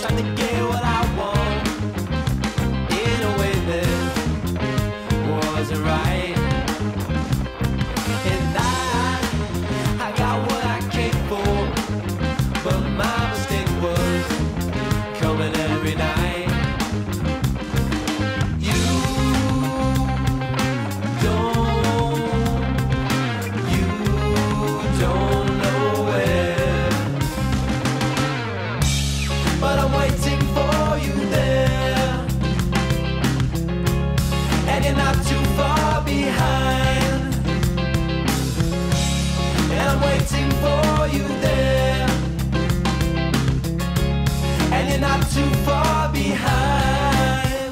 trying to get what I want in a way that wasn't right. And I got what I came for, but my mistake was coming every night. You don't know it, but I'm waiting for you there, and you're not too far behind. And I'm waiting for you there, and you're not too far behind.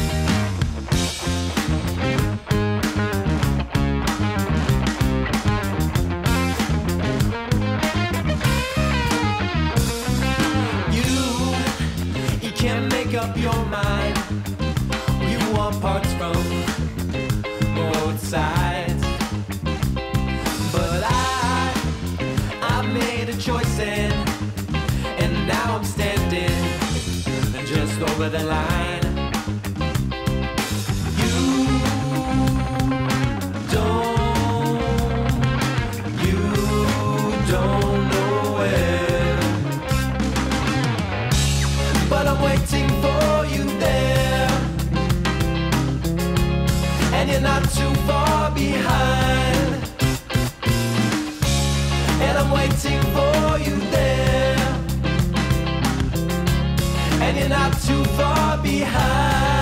You can't make up your mind. You want parts from both sides, but I made a choice, and now I'm standing just over the line. You don't know it, but I'm waiting for you there, and you're not too far behind. And I'm waiting for you there, and you're not too far behind.